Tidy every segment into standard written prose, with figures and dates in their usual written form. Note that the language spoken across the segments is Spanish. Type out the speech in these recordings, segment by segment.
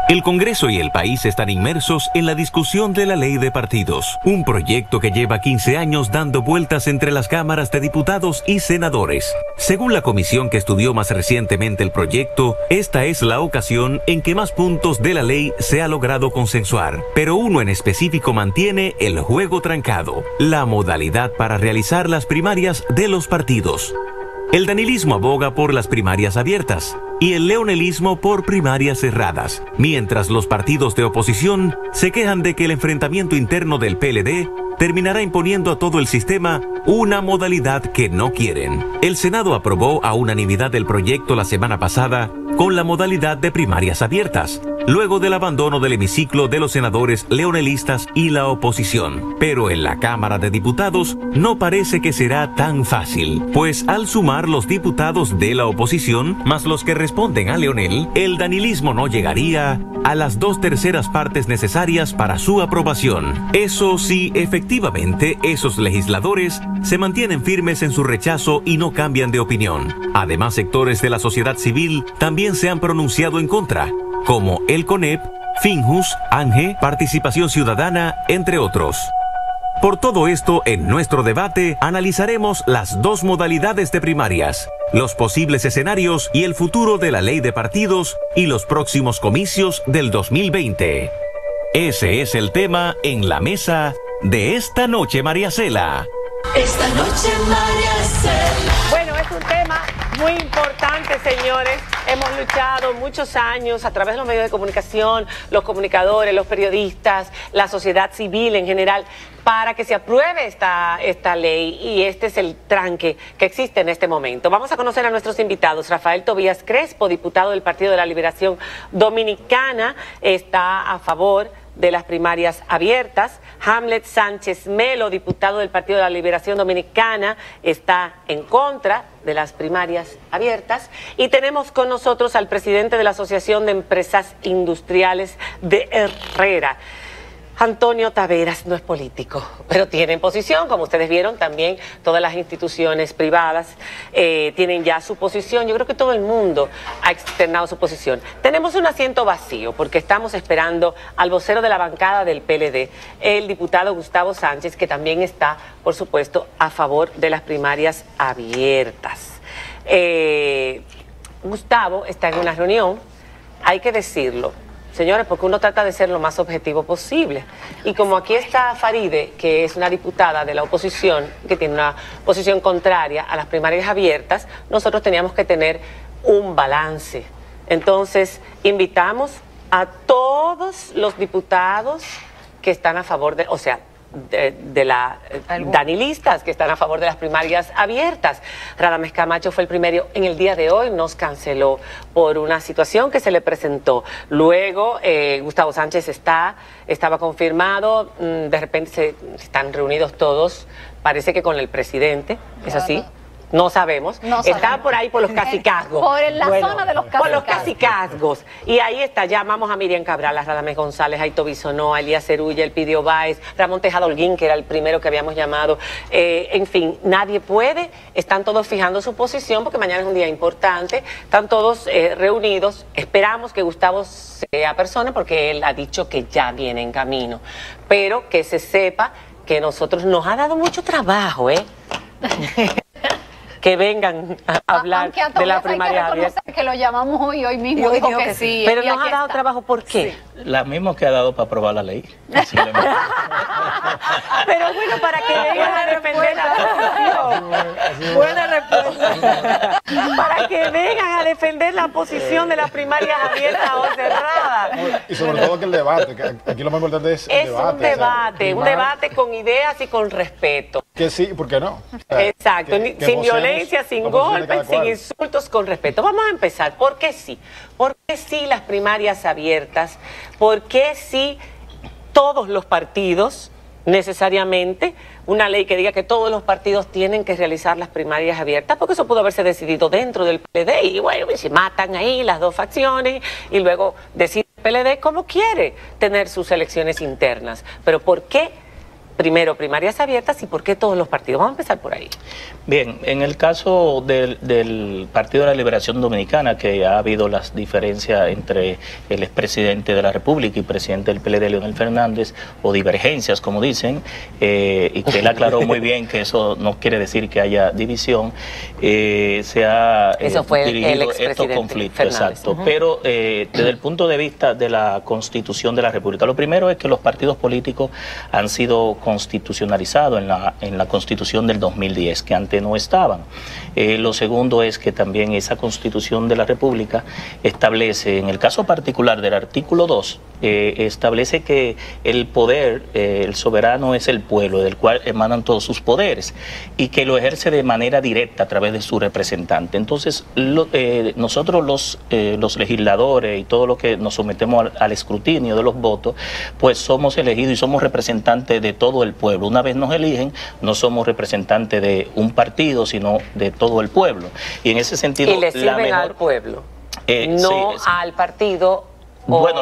El Congreso y el país están inmersos en la discusión de la Ley de Partidos, un proyecto que lleva 15 años dando vueltas entre las cámaras de diputados y senadores. Según la comisión que estudió más recientemente el proyecto, esta es la ocasión en que más puntos de la ley se ha logrado consensuar, pero uno en específico mantiene el juego trancado: la modalidad para realizar las primarias de los partidos. El danilismo aboga por las primarias abiertas y el leonelismo por primarias cerradas, mientras los partidos de oposición se quejan de que el enfrentamiento interno del PLD terminará imponiendo a todo el sistema una modalidad que no quieren. El Senado aprobó a unanimidad el proyecto la semana pasada con la modalidad de primarias abiertas, luego del abandono del hemiciclo de los senadores leonelistas y la oposición. Pero en la Cámara de Diputados no parece que será tan fácil, pues al sumar los diputados de la oposición más los que responden a Leonel, el danilismo no llegaría a las 2/3 partes necesarias para su aprobación. Eso sí, efectivamente, esos legisladores se mantienen firmes en su rechazo y no cambian de opinión. Además, sectores de la sociedad civil también se han pronunciado en contra, como el CONEP, Finjus, ANGE, Participación Ciudadana, entre otros. Por todo esto, en nuestro debate analizaremos las dos modalidades de primarias, los posibles escenarios y el futuro de la ley de partidos y los próximos comicios del 2020. Ese es el tema en la mesa de esta noche, María Cela. Esta noche, María Cela. Bueno, es un tema muy importante, señores. Hemos luchado muchos años a través de los medios de comunicación, los comunicadores, los periodistas, la sociedad civil en general, para que se apruebe esta ley, y este es el tranque que existe en este momento. Vamos a conocer a nuestros invitados. Rafael Tobías Crespo, diputado del Partido de la Liberación Dominicana, está a favor de las primarias abiertas. Hamlet Sánchez Melo, diputado del Partido de la Liberación Dominicana, está en contra de las primarias abiertas. Y tenemos con nosotros al presidente de la Asociación de Empresas Industriales de Herrera. Antonio Taveras no es político, pero tiene posición. Como ustedes vieron, también todas las instituciones privadas tienen ya su posición. Yo creo que todo el mundo ha externado su posición. Tenemos un asiento vacío porque estamos esperando al vocero de la bancada del PLD, el diputado Gustavo Sánchez, que también está, por supuesto, a favor de las primarias abiertas. Gustavo está en una reunión, hay que decirlo, señores, porque uno trata de ser lo más objetivo posible. Y como aquí está Faride, que es una diputada de la oposición, que tiene una posición contraria a las primarias abiertas, nosotros teníamos que tener un balance. Entonces, invitamos a todos los diputados que están a favor de, o sea, danilistas que están a favor de las primarias abiertas. Radamés Camacho fue el primero en el día de hoy, nos canceló por una situación que se le presentó. Luego Gustavo Sánchez estaba confirmado, de repente se están reunidos todos, parece que con el presidente, ¿es así? No sabemos. Está por ahí por los cacicazgos. Por la zona de los cacicazgos. Por los cacicazgos. Y ahí está, llamamos a Miriam Cabral, a Radamés González, a Ito Bisonó, a Elías Cerulla, Elpidio Báez, Ramón Tejada Holguín, que era el primero que habíamos llamado. En fin, nadie puede. Están todos fijando su posición porque mañana es un día importante. Están todos reunidos. Esperamos que Gustavo sea persona porque él ha dicho que ya viene en camino. Pero que se sepa que nosotros nos ha dado mucho trabajo, que vengan a hablar de la primaria abierta. Que lo llamamos hoy mismo dijo que sí. Pero nos ha dado trabajo, ¿por qué? Sí. La misma que ha dado para aprobar la ley. Pero bueno, para que vengan a defender la posición. Buena respuesta. Para que vengan a defender la posición de las primarias abiertas o cerradas. Y sobre todo que el debate, que aquí lo más importante es el debate. Un debate con ideas y con respeto. Que sí, ¿por qué no? Exacto, sin violencia, sin golpes, sin insultos, con respeto. Vamos a empezar. ¿Por qué sí? ¿Por qué sí las primarias abiertas? ¿Por qué sí todos los partidos, necesariamente, una ley que diga que todos los partidos tienen que realizar las primarias abiertas? Porque eso pudo haberse decidido dentro del PLD y bueno, se matan ahí las dos facciones y luego decide el PLD cómo quiere tener sus elecciones internas. Pero ¿por qué primero, primarias abiertas y por qué todos los partidos. Vamos a empezar por ahí. Bien, en el caso del Partido de la Liberación Dominicana, que ha habido las diferencias entre el expresidente de la República y presidente del PLD, Leonel Fernández, o divergencias, como dicen, y que él aclaró muy bien que eso no quiere decir que haya división, se ha eso fue dirigido estos conflictos. Exacto. Pero desde el punto de vista de la Constitución de la República, lo primero es que los partidos políticos han sido constitucionalizados en la Constitución del 2010, que antes no estaban. Lo segundo es que también esa Constitución de la República establece, en el caso particular del artículo 2, establece que el poder, el soberano es el pueblo, del cual emanan todos sus poderes, y que lo ejerce de manera directa a través de su representante. Entonces, nosotros los legisladores y todo lo que nos sometemos al escrutinio de los votos, pues somos elegidos y somos representantes de todo el pueblo. Una vez nos eligen, no somos representantes de un partido, sino de todo el pueblo. Y en ese sentido, y le sirven al pueblo, no sí, al partido. Bueno,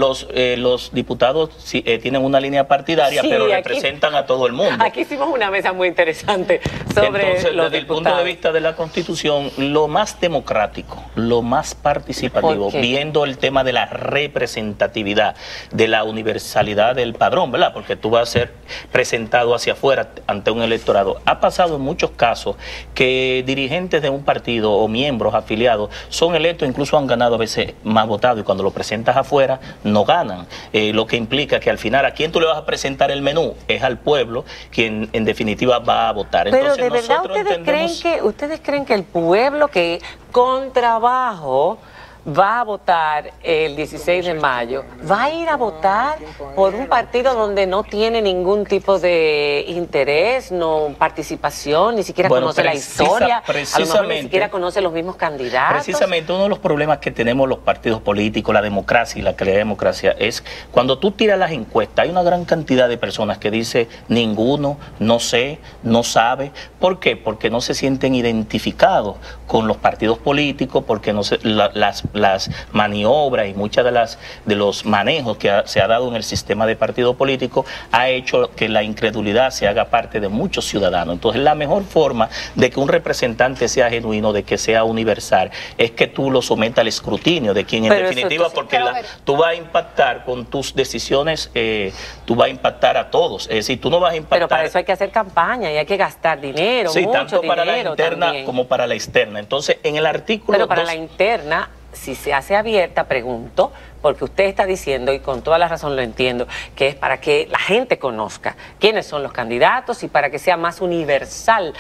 los diputados sí, tienen una línea partidaria, sí, pero representan a todo el mundo. Aquí hicimos una mesa muy interesante sobre Entonces, los desde el punto de vista de la Constitución, lo más democrático, lo más participativo, viendo el tema de la representatividad, de la universalidad del padrón, ¿verdad? Porque tú vas a ser presentado hacia afuera ante un electorado. Ha pasado en muchos casos que dirigentes de un partido o miembros afiliados son electos, incluso han ganado a veces más votados, y cuando lo presentan afuera no ganan, lo que implica que al final a quién tú le vas a presentar el menú es al pueblo quien en definitiva va a votar. Pero de verdad ustedes creen que el pueblo que con trabajo va a votar el 16 de mayo, va a ir a votar por un partido donde no tiene ningún tipo de interés, no participación, ni siquiera conoce la historia, a lo mejor ni siquiera conoce los mismos candidatos? Precisamente uno de los problemas que tenemos los partidos políticos, la democracia y la calidad de democracia, es cuando tú tiras las encuestas, hay una gran cantidad de personas que dice ninguno, no sé, no sabe. ¿Por qué? Porque no se sienten identificados con los partidos políticos, porque no se, las maniobras y muchas de los manejos que se ha dado en el sistema de partido político ha hecho que la incredulidad se haga parte de muchos ciudadanos. Entonces, la mejor forma de que un representante sea genuino, de que sea universal, es que tú lo sometas al escrutinio de quien en definitiva, porque tú vas a impactar con tus decisiones, tú vas a impactar a todos. Es decir, tú no vas a impactar. Pero para eso hay que hacer campaña y hay que gastar dinero, sí, mucho tanto para la interna también, como para la externa. Entonces, en el artículo Pero para la interna, si se hace abierta, pregunto, porque usted está diciendo, y con toda la razón lo entiendo, que es para que la gente conozca quiénes son los candidatos y para que sea más universal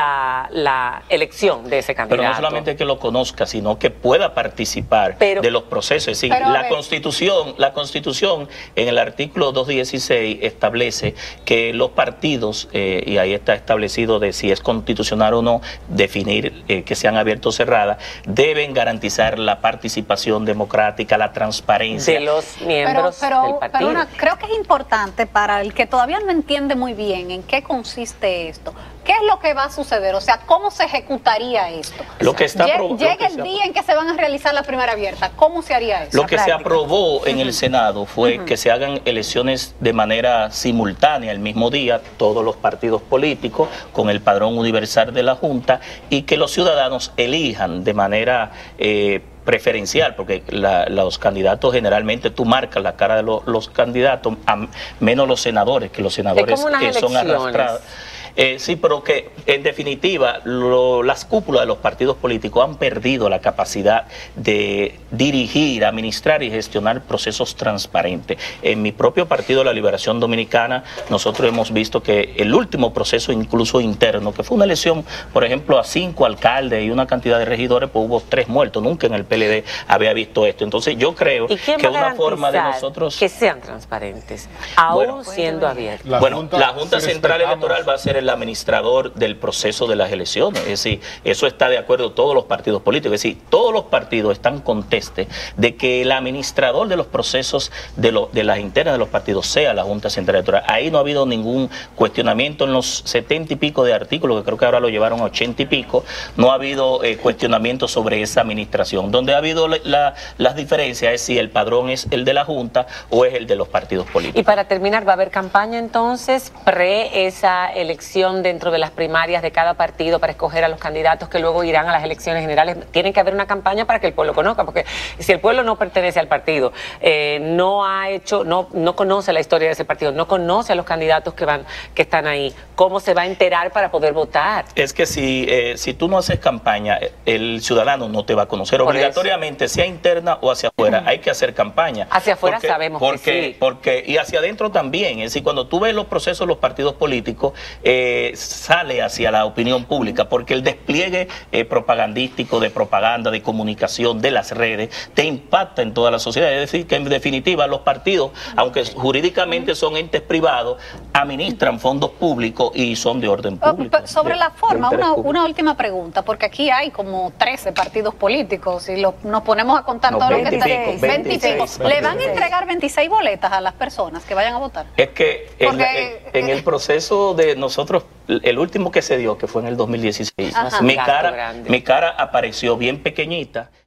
la elección de ese candidato. Pero no solamente que lo conozca, sino que pueda participar de los procesos. Es decir, la Constitución en el artículo 216 establece que los partidos, y ahí está establecido de si es constitucional o no, definir que sean abiertos o cerradas, deben garantizar la participación democrática, la transparencia de los miembros del partido. Pero creo que es importante para el que todavía no entiende muy bien en qué consiste esto. ¿Qué es lo que va a suceder? O sea, ¿cómo se ejecutaría esto? Llega el día en que se van a realizar la primera abierta. ¿Cómo se haría eso? Lo que se aprobó en el Senado fue que se hagan elecciones de manera simultánea el mismo día, todos los partidos políticos, con el padrón universal de la Junta, y que los ciudadanos elijan de manera preferencial, porque los candidatos generalmente tú marcas la cara de los candidatos, menos los senadores, que los senadores son arrastrados. Sí, pero que en definitiva las cúpulas de los partidos políticos han perdido la capacidad de dirigir, administrar y gestionar procesos transparentes. En mi propio partido, la Liberación Dominicana, nosotros hemos visto que el último proceso, incluso interno, que fue una elección, por ejemplo, a 5 alcaldes y una cantidad de regidores, pues hubo 3 muertos. Nunca en el PLD había visto esto. Entonces yo creo que una forma de nosotros que sean transparentes, aún siendo abiertos. La Junta Central Electoral va a ser el administrador del proceso de las elecciones. Es decir, eso está de acuerdo todos los partidos políticos. Es decir, todos los partidos están contestes de que el administrador de los procesos de las internas de los partidos sea la Junta Central Electoral. Ahí no ha habido ningún cuestionamiento en los 70 y pico de artículos, que creo que ahora lo llevaron a 80 y pico, no ha habido cuestionamiento sobre esa administración. Donde ha habido las diferencias es si el padrón es el de la Junta o es el de los partidos políticos. Y para terminar, ¿va a haber campaña entonces pre esa elección dentro de las primarias de cada partido para escoger a los candidatos que luego irán a las elecciones generales? Tiene que haber una campaña para que el pueblo conozca, porque si el pueblo no pertenece al partido, no conoce la historia de ese partido, no conoce a los candidatos que están ahí, ¿cómo se va a enterar para poder votar? Es que si tú no haces campaña, el ciudadano no te va a conocer. Obligatoriamente, sea interna o hacia afuera, hay que hacer campaña. Hacia afuera sabemos que sí. Y hacia adentro también. Es decir, cuando tú ves los procesos de los partidos políticos, sale hacia la opinión pública, porque el despliegue propagandístico, de propaganda, de comunicación, de las redes, te impacta en toda la sociedad. Es decir, que en definitiva los partidos, aunque jurídicamente son entes privados, administran fondos públicos y son de orden público. Sobre la forma, una última pregunta, porque aquí hay como 13 partidos políticos y nos ponemos a contar todo lo que está. 26. ¿Le van a entregar 26 boletas a las personas que vayan a votar? Es que en el proceso de nosotros, el último que se dio, que fue en el 2016, mi cara apareció bien pequeñita.